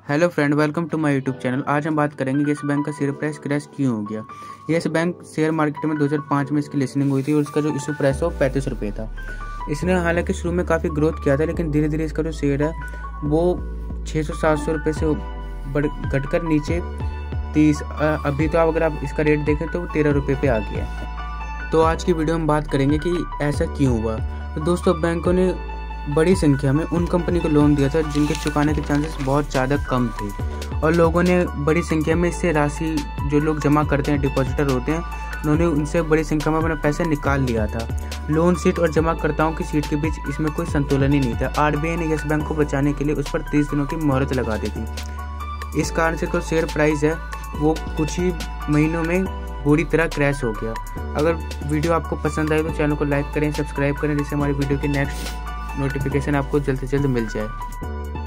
Hello friend, welcome to my YouTube channel. आज हम बात करेंगे येस बैंक का शेयर प्राइस क्रैश क्यों हो गया। येस बैंक शेयर मार्केट में 2005 में इसकी लिस्टिंग हुई थी और इसका जो इशू प्राइस है वो 35 रुपये था। इसने हालांकि शुरू में काफ़ी ग्रोथ किया था, लेकिन धीरे धीरे इसका जो शेयर है वो 600-700 रुपये से घटकर नीचे 30 अभी तो अगर आप इसका रेट देखें तो 13 रुपये पे आ गया है। तो आज की वीडियो में बात करेंगे कि ऐसा क्यों हुआ। तो दोस्तों, बैंकों ने बड़ी संख्या में उन कंपनी को लोन दिया था जिनके चुकाने के चांसेस बहुत ज़्यादा कम थे, और लोगों ने बड़ी संख्या में इससे राशि जो लोग जमा करते हैं, डिपॉजिटर होते हैं, उन्होंने उनसे बड़ी संख्या में अपना पैसा निकाल लिया था। लोन सीट और जमाकर्ताओं की सीट के बीच इसमें कोई संतुलन ही नहीं था। आरबीआई ने येस बैंक को बचाने के लिए उस पर 30 दिनों की मोहलत लगा दी थी। इस कारण से जो शेयर प्राइस है वो कुछ ही महीनों में बुरी तरह क्रैश हो गया। अगर वीडियो आपको पसंद आए तो चैनल को लाइक करें, सब्सक्राइब करें, जिससे हमारी वीडियो की नेक्स्ट नोटिफिकेशन आपको जल्द से जल्द मिल जाए।